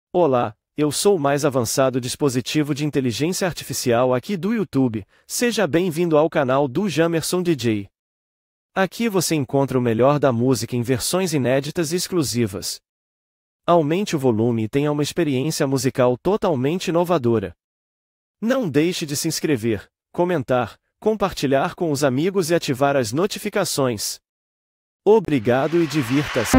Olá, eu sou o mais avançado dispositivo de inteligência artificial aqui do YouTube. Seja bem-vindo ao canal do Jamerson DJ. Aqui você encontra o melhor da música em versões inéditas e exclusivas. Aumente o volume e tenha uma experiência musical totalmente inovadora. Não deixe de se inscrever, comentar, compartilhar com os amigos e ativar as notificações. Obrigado e divirta-se!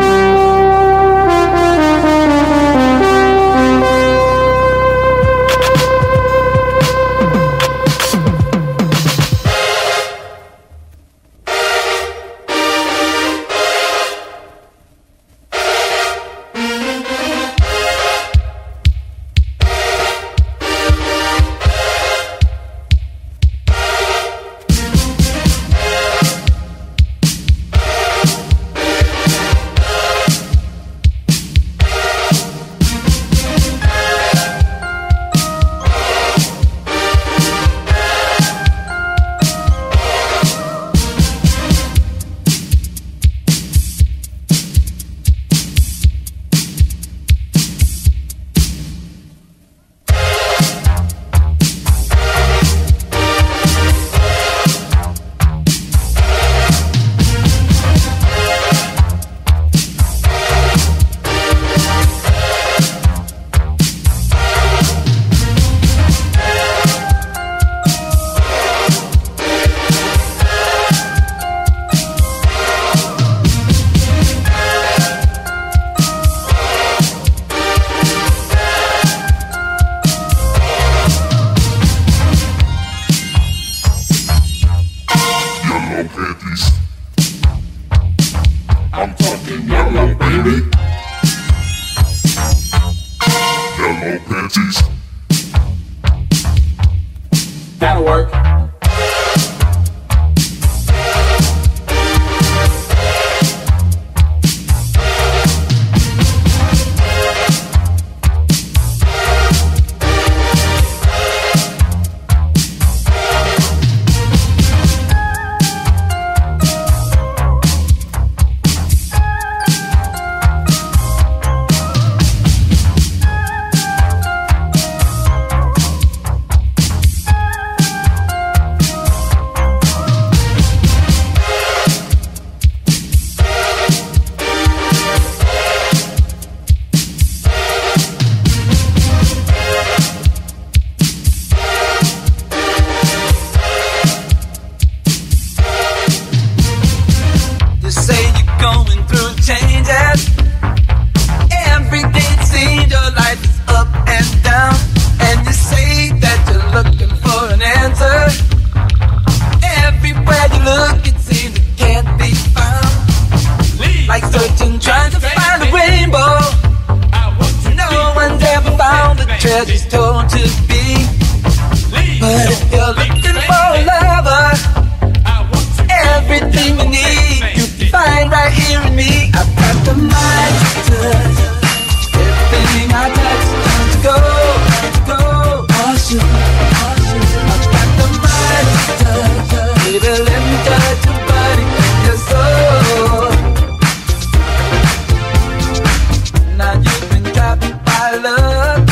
I'm talking yellow, baby. Yellow panties. That'll work. Treasure's told to be. But if you're looking for a lover, everything you need you can find right here in me. I've got the mind to touch, everything I touch turns to gold. Awesome. I've got the mind to touch, baby, let me touch your body and your soul. Now you've been trapped by love.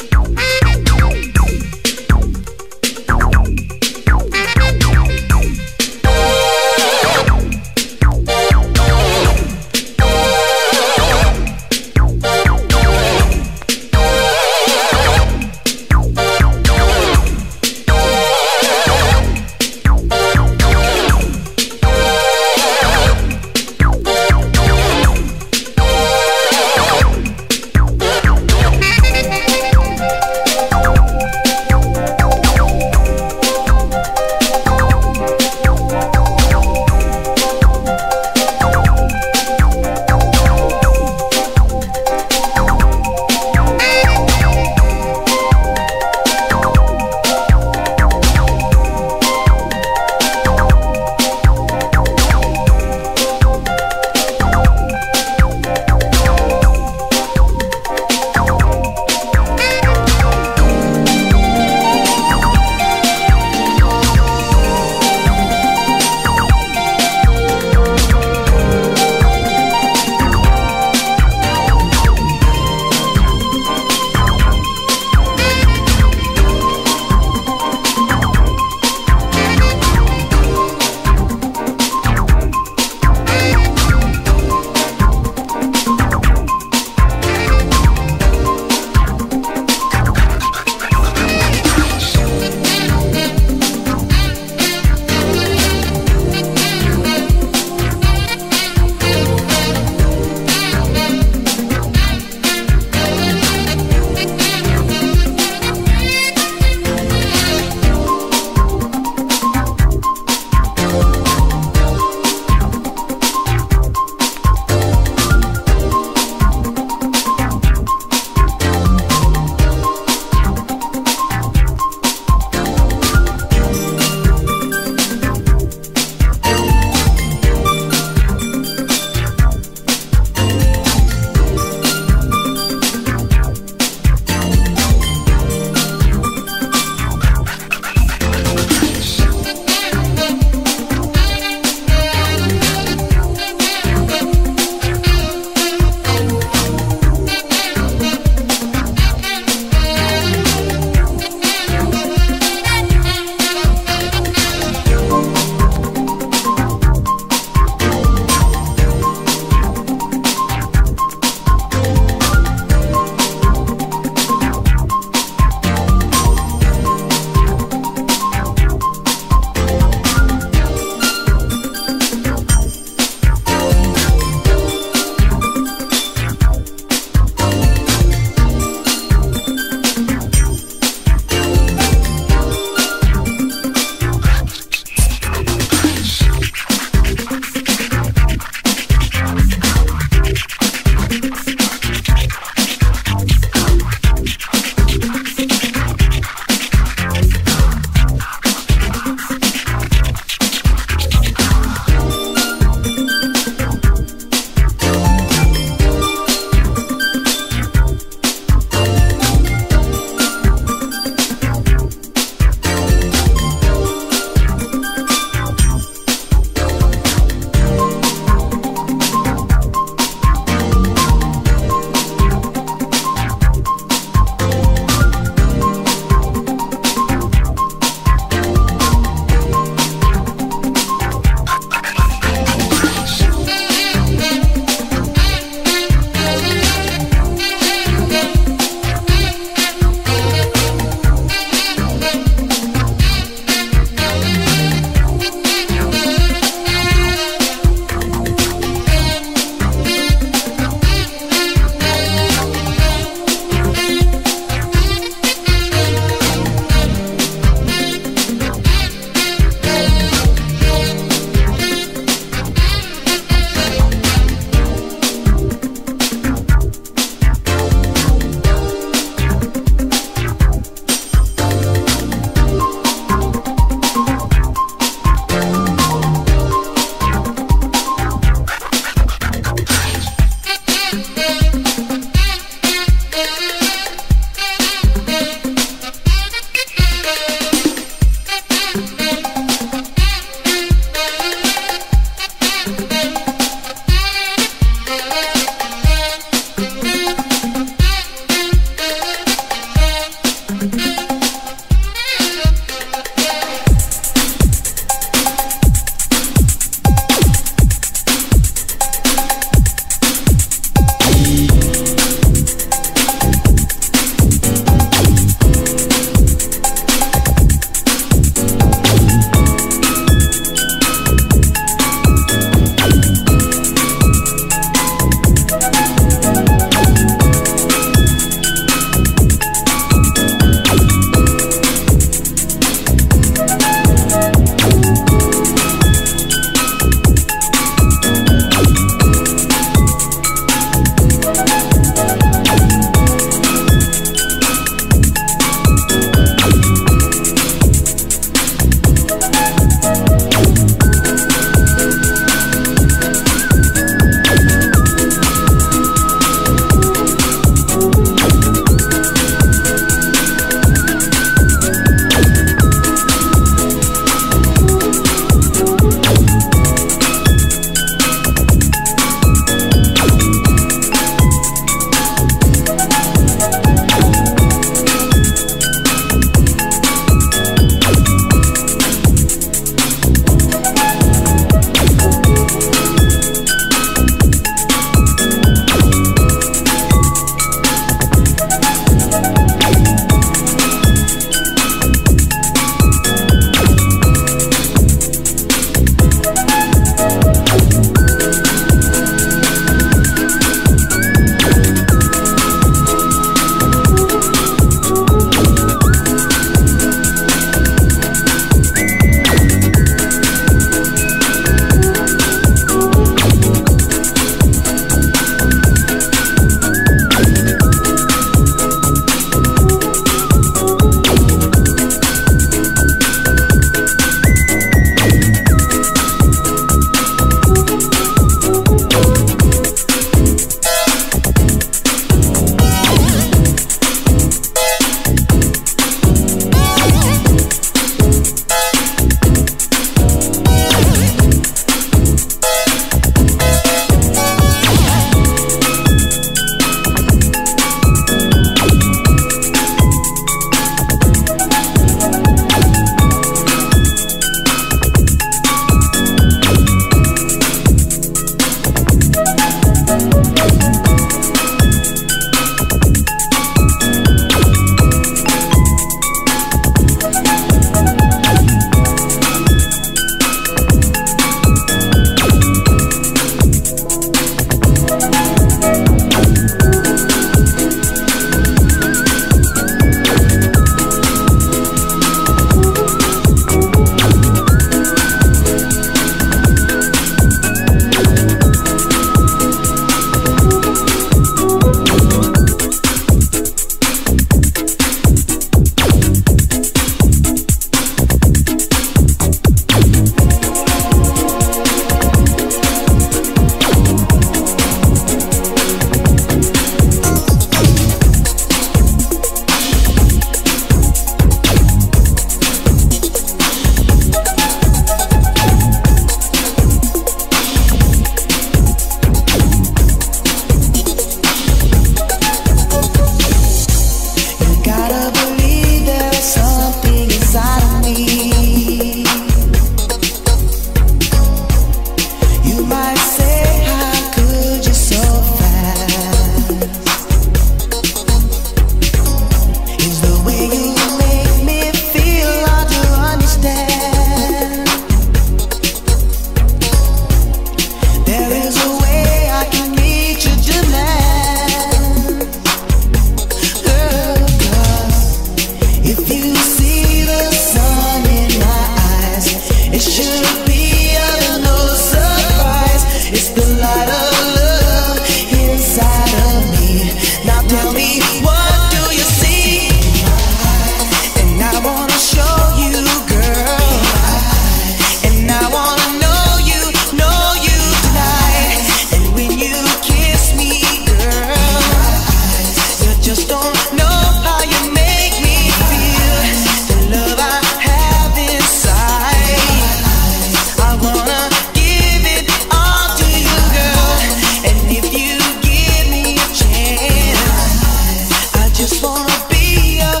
just don't know how you make me feel. The love I have inside, I wanna give it all to you, girl. And if you give me a chance, I just wanna be your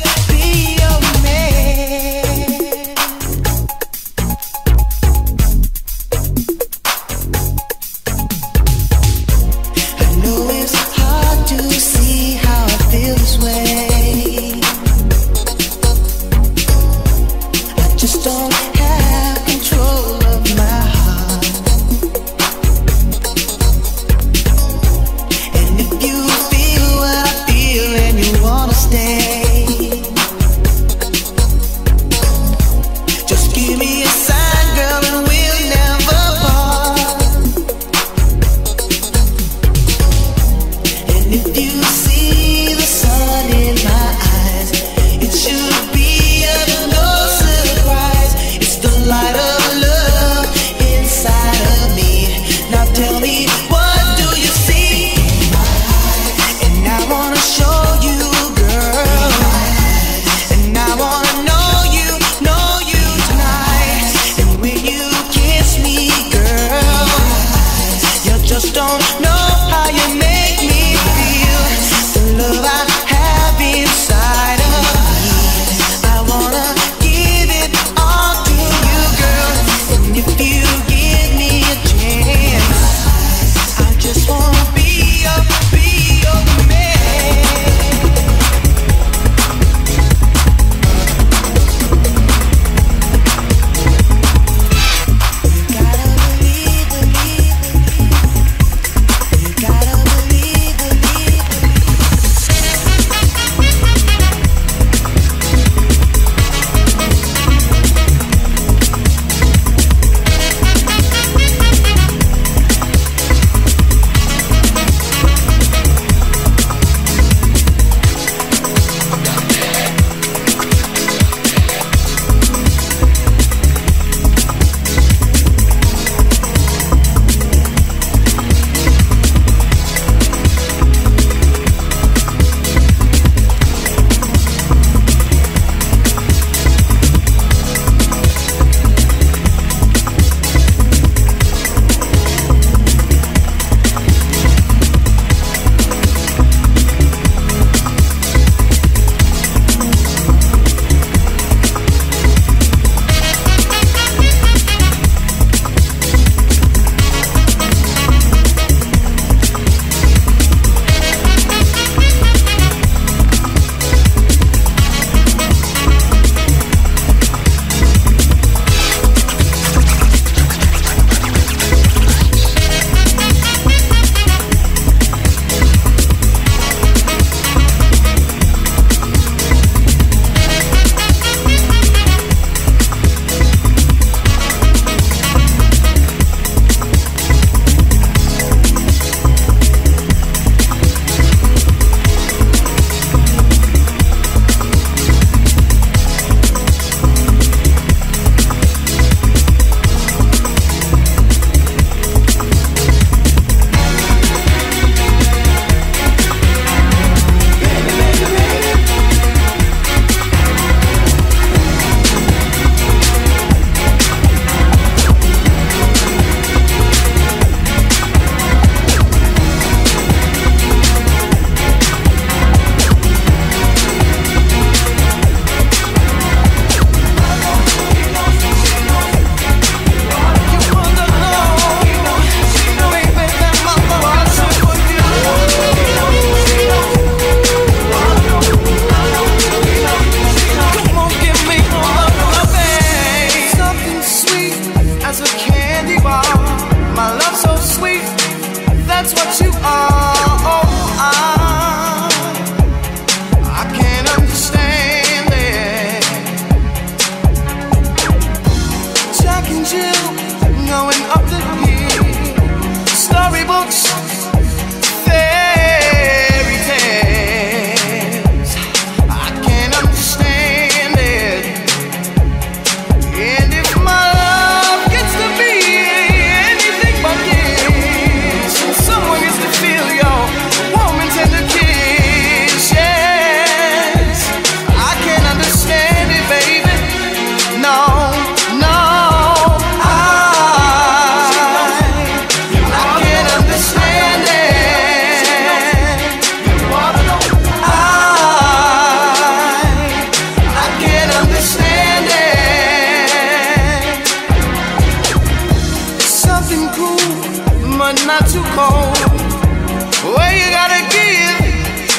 man. I know it's hard to see how I feel this way.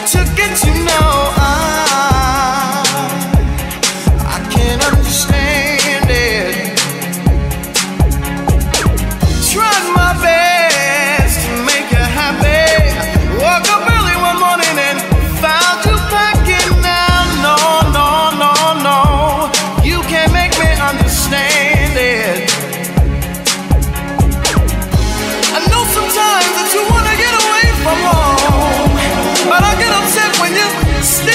to get to know. I can't understand it. Tried my best to make you happy. Woke up early one morning and found you packing now. No, no, no, no, you can't make me understand it. I know sometimes that you wanna get away from home, but I get upset when you stay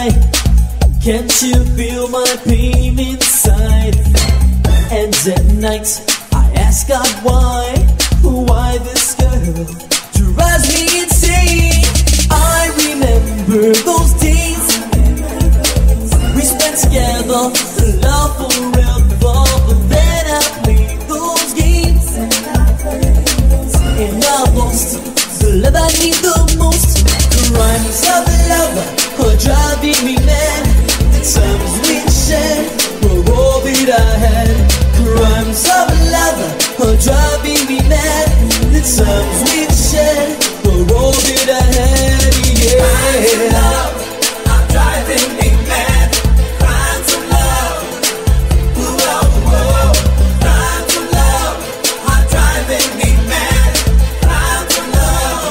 lie. Can't you feel my pain inside? And at night I ask God why this girl drives me insane. I remember those days we spent together, love forever. But then I played those games and I lost the love I need the most. Crimes of love are driving me mad. The times we shared were all that I had. Crimes of love are driving me mad. The times we shared were all that I had. Yeah. Crimes of love are driving me mad. Crimes of love, whoa, whoa. Crimes of love are driving me mad. Crimes of love,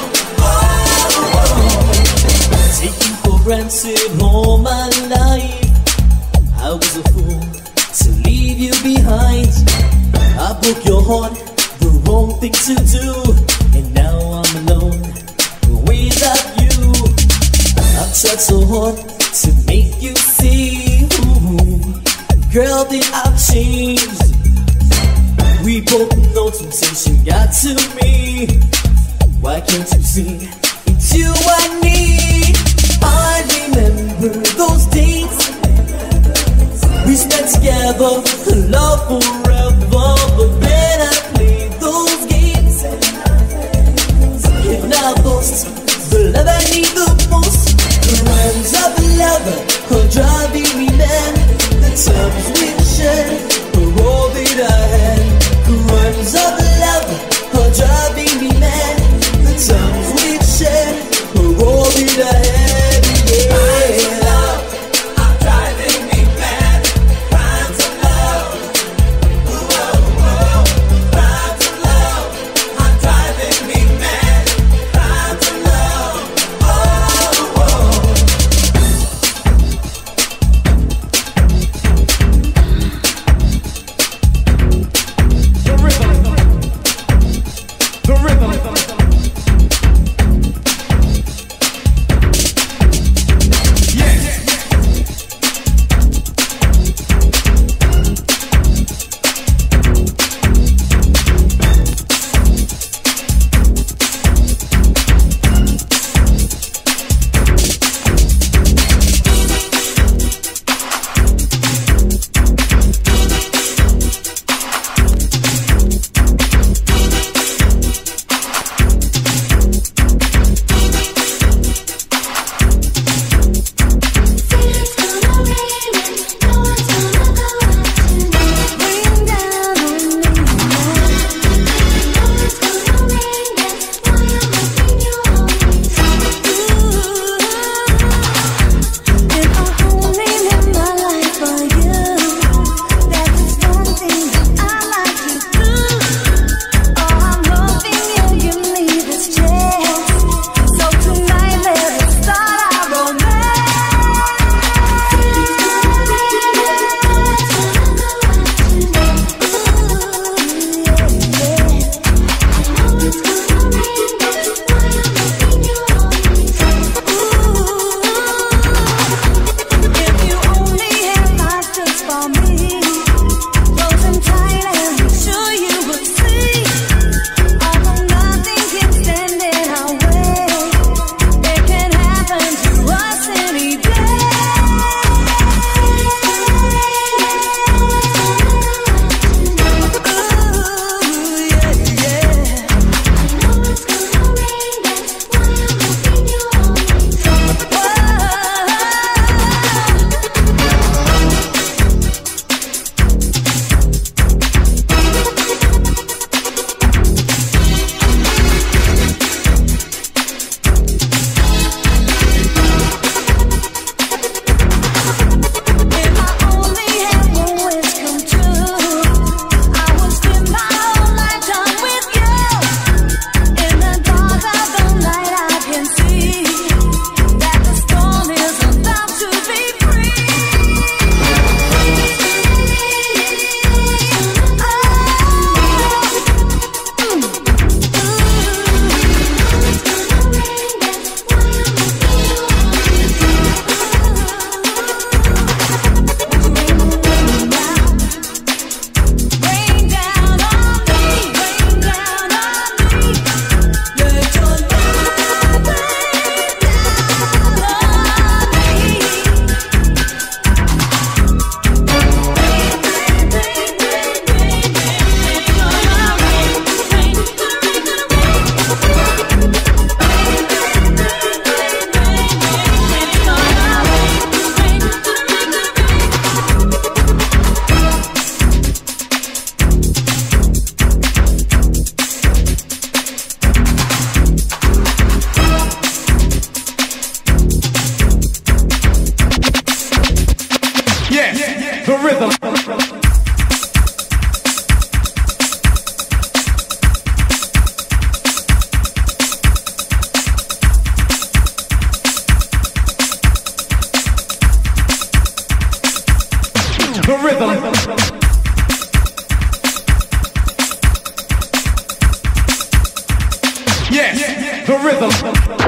oh. Taking for granted all my life, I was a fool to leave you behind. I broke your heart, the wrong thing to do, and now I'm alone without you. I've tried so hard to make you see, ooh, girl, that I've changed. We both know temptation got to me. Why can't you see it's you I need? I remember those days we spent together, love forever. But then I played those games and I lost the love I need the most. Crimes of love are driving me mad. The times we shared were all that I had. Crimes of love are driving me mad. The times we shared were all that I had. Yeah. Crimes of love are driving me mad. Crimes of love, the rhythm. The rhythm. Yes, the rhythm.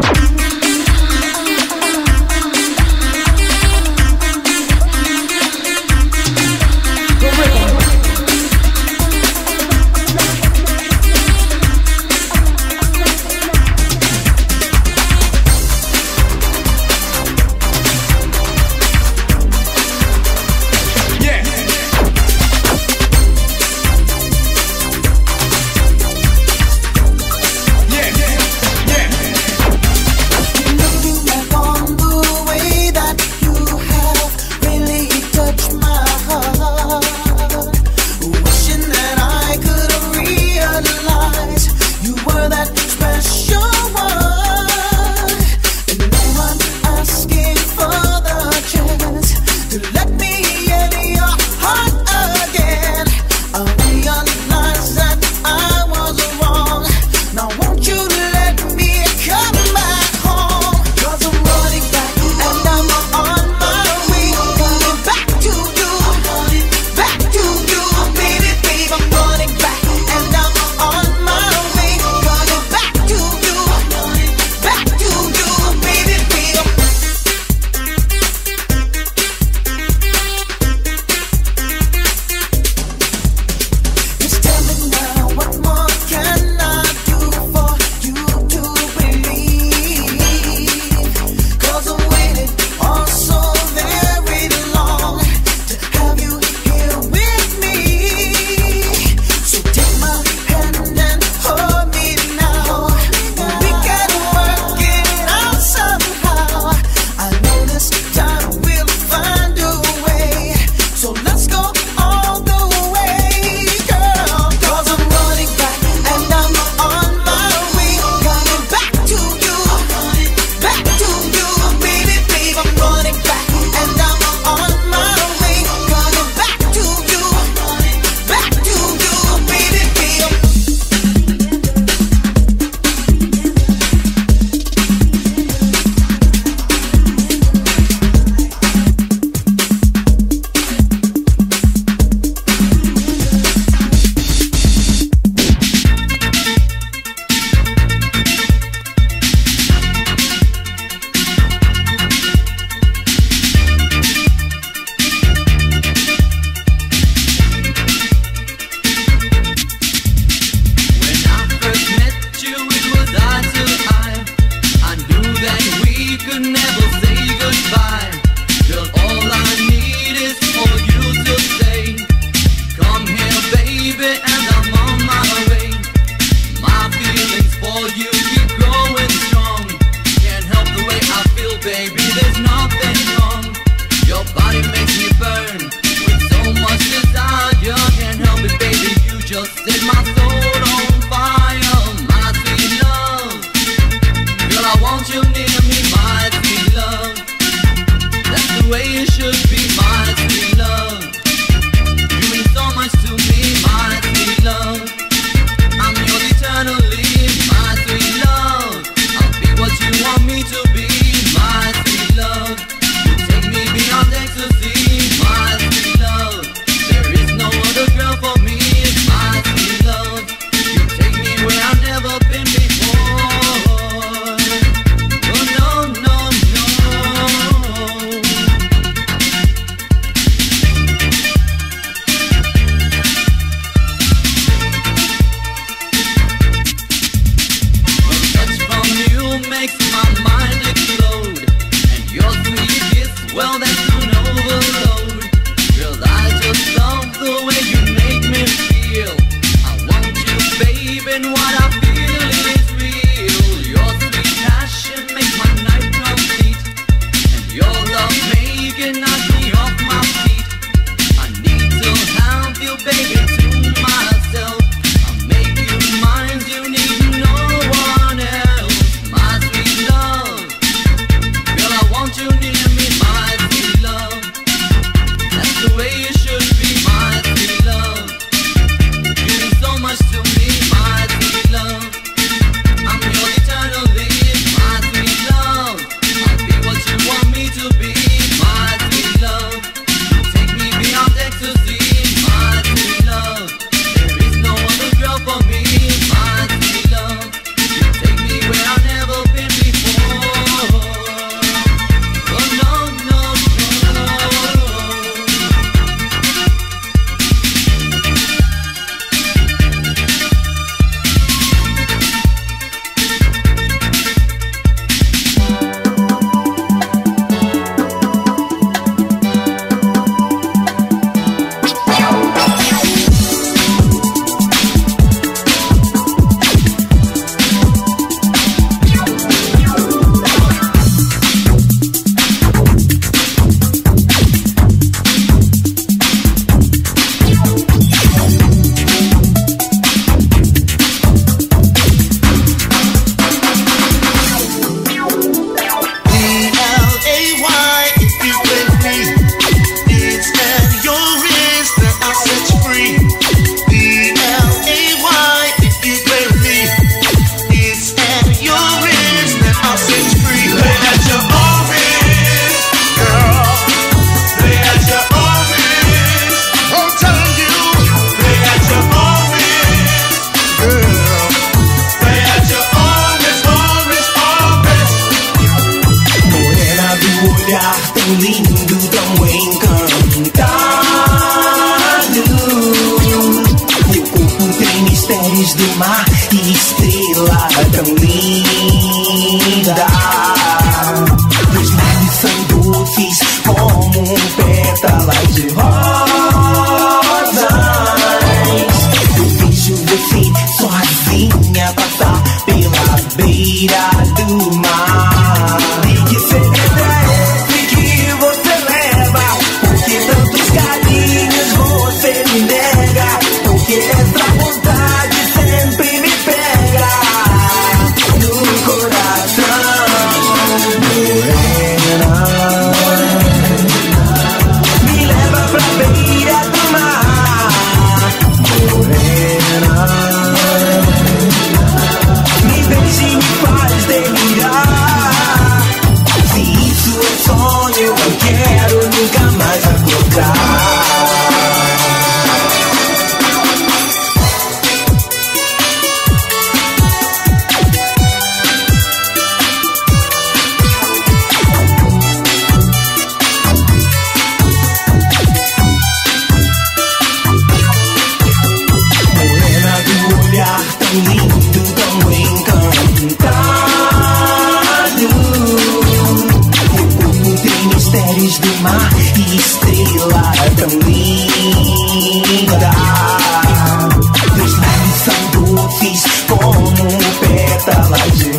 mar e estrela tão linda. Teus lábios são doces como pétalas de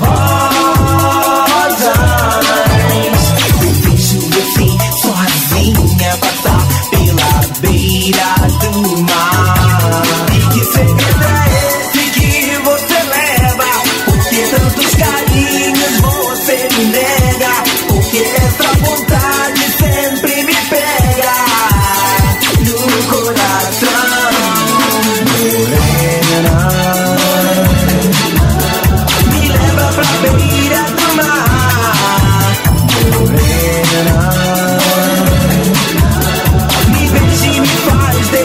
rosas. Eu vejo você sozinha passar pela beira do mar. E que segredo é esse que você leva? Por que tantos carinhos você me nega? Porque essa vontade sempre me pega no coração. Morena, me leva pra beira do mar. Morena, me beija e me faz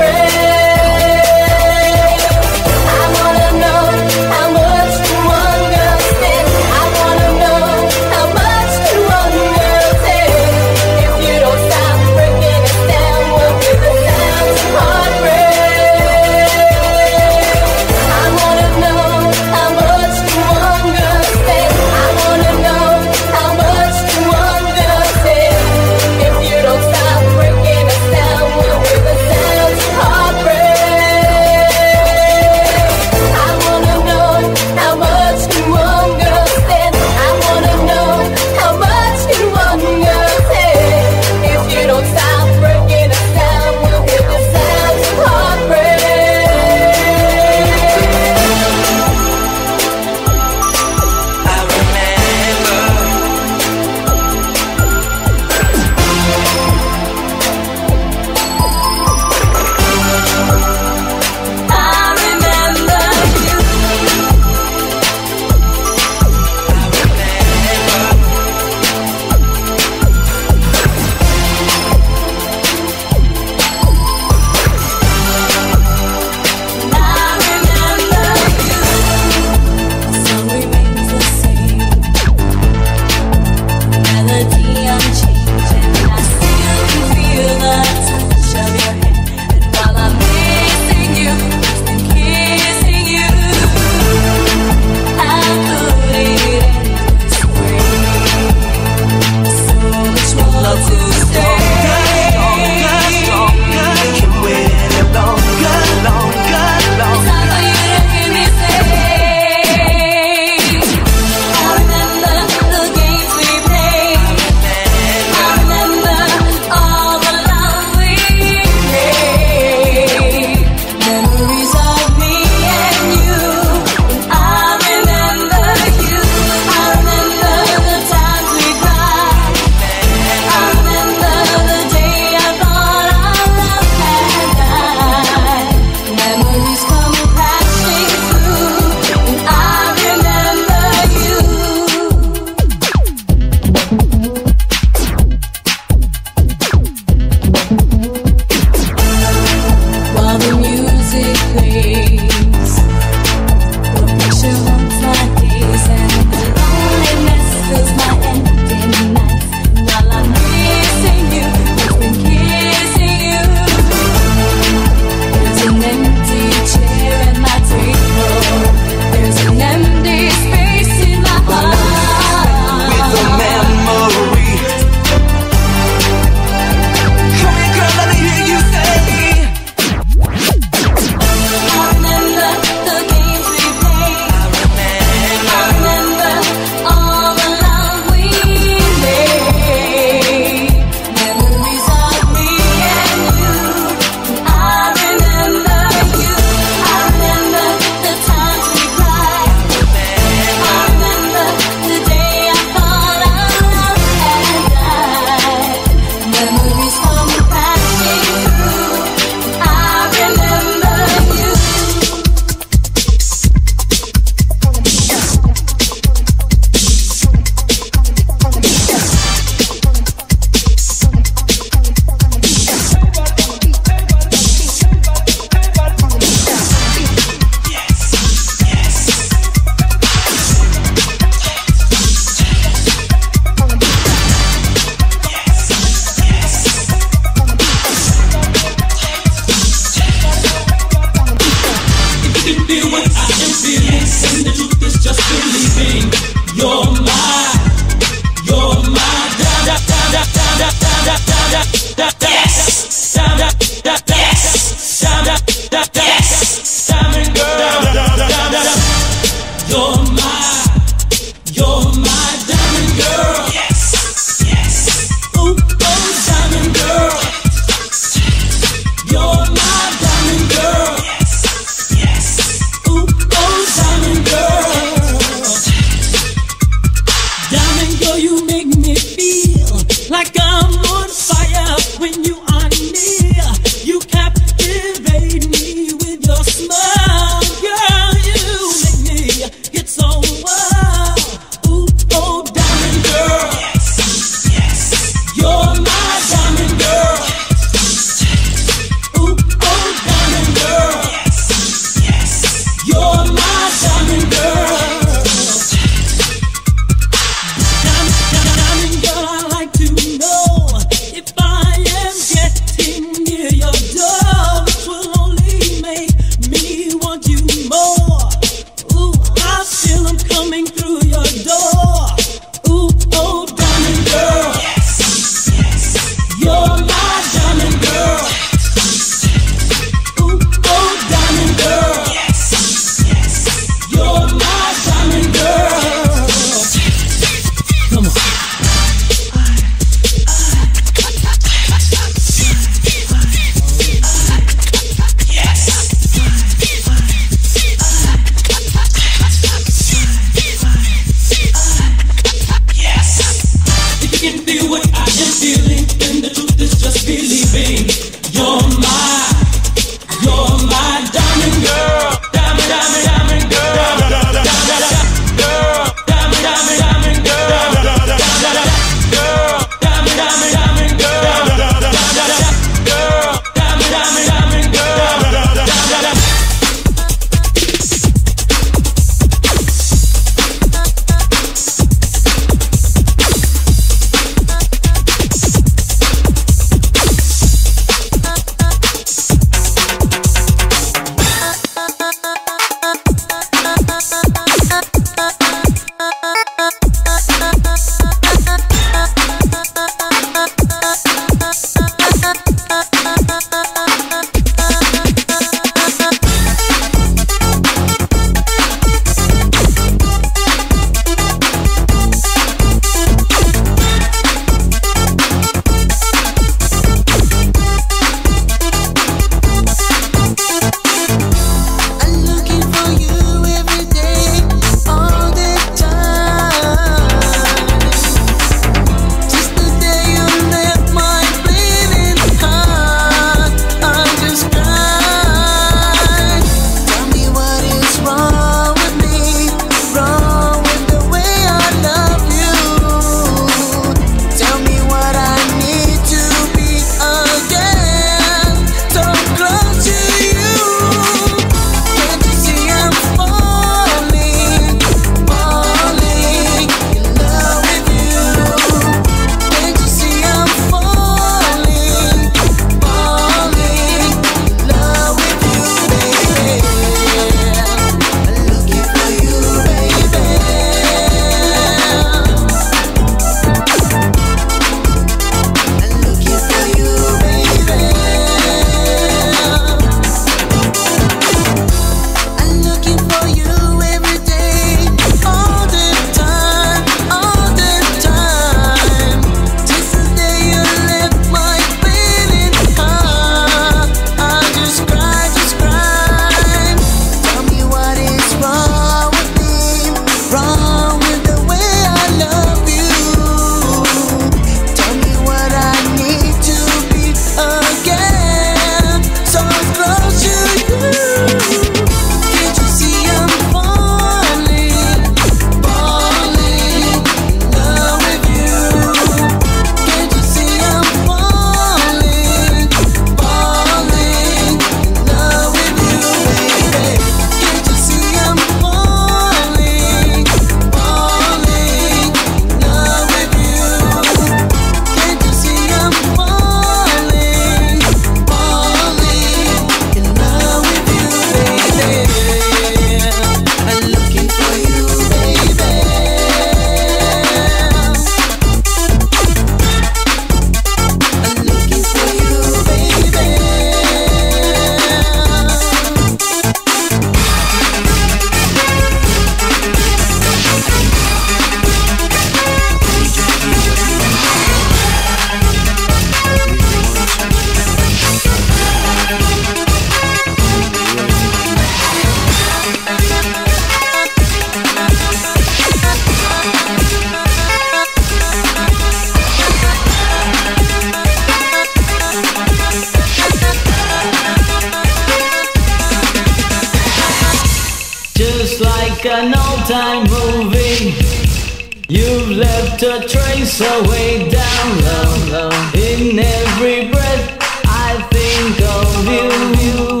like an old-time movie. You've left a trace away down low. In every breath I think of you.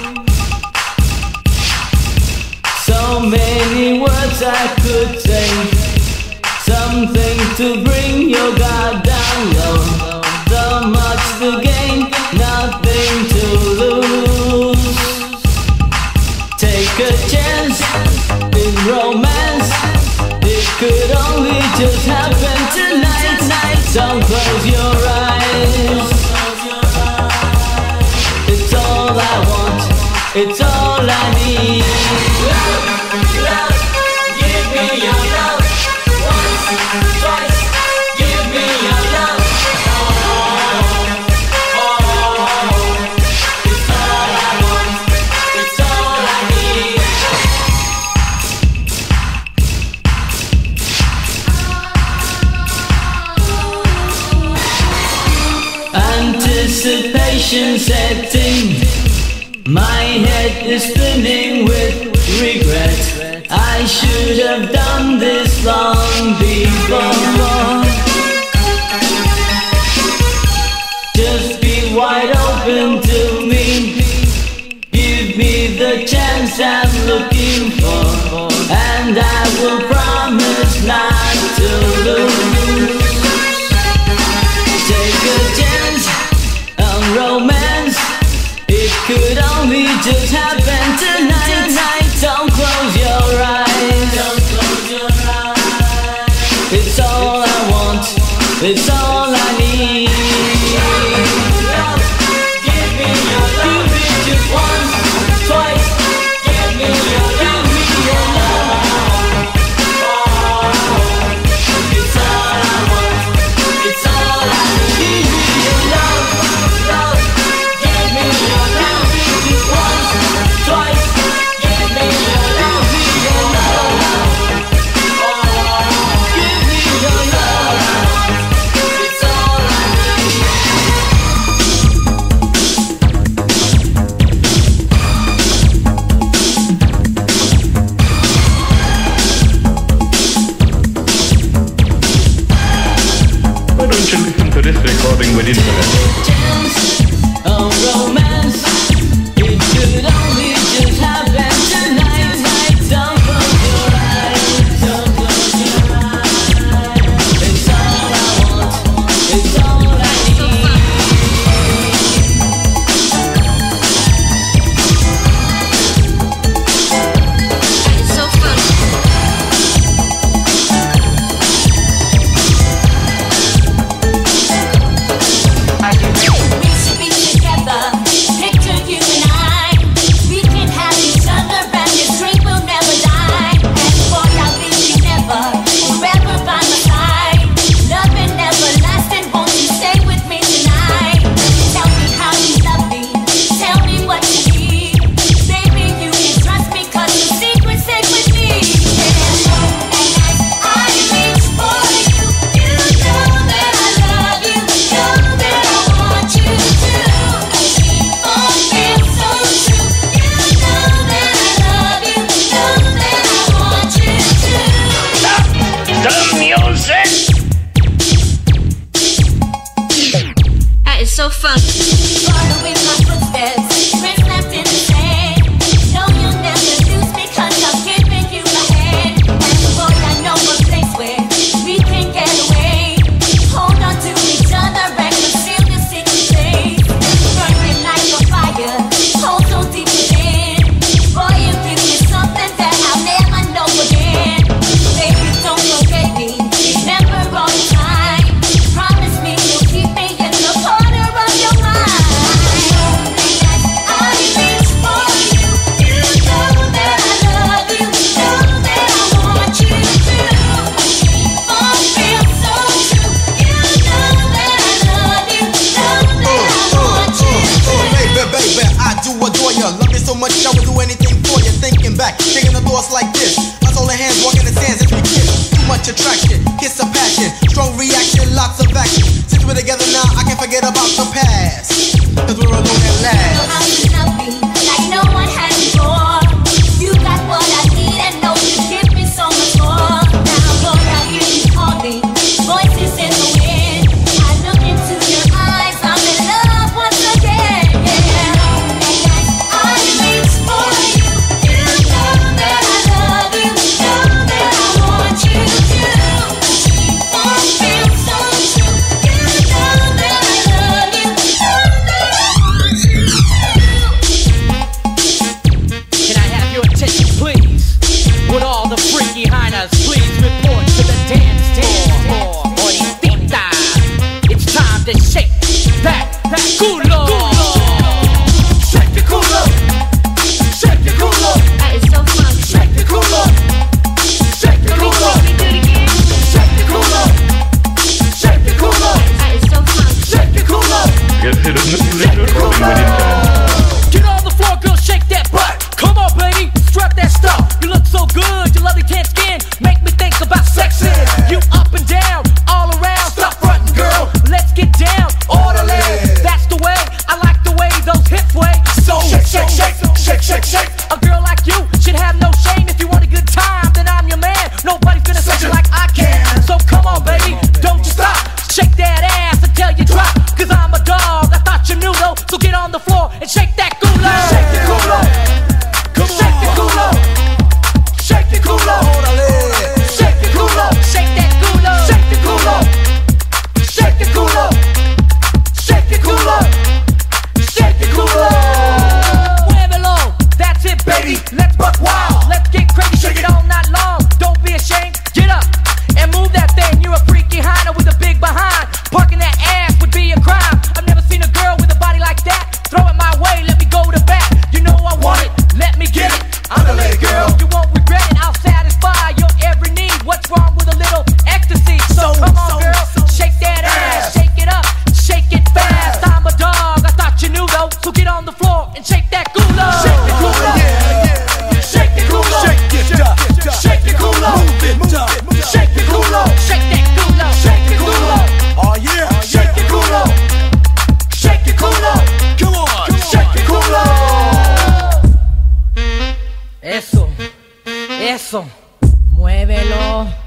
So many words I could say, something to bring your guard down low. So much to gain, nothing to lose. Take a chance in romance. It could only just happen tonight. Don't close your eyes. It's all I want, it's all I need. Love, love, give me your love. Once, twice, give me your love. It's all I want, it's all I need. Anticipation setting, my head is spinning with regret. I should have done this long before. Just be wide open to me. Give me the chance I'm looking for, and I will promise not to lose. Take a chance on romance. It could only just happen tonight. Don't close your eyes. Don't close your eyes. It's all I want, it's all I need. Love, give me your love. Give it just once, twice. Give me your love. It's all I want, it's all I need. Give me your love, love. Give me your love. Just once, twice. Give me your love, your love. Give me your love. It's all I need. Why don't you listen to this recording with internet? Chance of romance. It could only just happen tonight. Don't close your eyes. Don't close your eyes. It's all I want, it's all I need. It's so fun. We should be together. Picture you and I. We can have each other, and this dream will never die. And boy, I'll be never, forever by my side. Love and everlasting. Won't you stay with me tonight? Tell me how you love me. Tell me what you need. Baby, you can trust me, 'cause the secret's safe with me. And as I reach for you, you know that I love you. Know that I want you to. Oh, feels so true. You know that I love you. Know that I want you to. The music! That is so fun. Following my footsteps, prints left in the sand. No, you'll never lose me, 'cause I'm giving you my hand. And boy, I know a place where we can get away. Hold on to each other and conceal the secret place. Burning like a fire, hold so deep within. Boy, you give me something that I'll never know again. Baby, don't forget me, remember all the time. Promise me you'll keep me in the corner of your mind. And as I reach for you, you know that I love you. Know that I want you to. Oh, feels so true. You know that I love you. Know that I want you to. Baby, I do adore you. Love you so much, I would do anything for you. Thinking back, thinking of thoughts like this. Us holding hands, walking in the sands as we kiss. Too much attraction, kiss of passion, strong reaction, lots of action. Since we're together now, I can't forget about the past. 'Cause we're alone at Know last. how to love me like no one has before. You got what I need and no Eso, muévelo.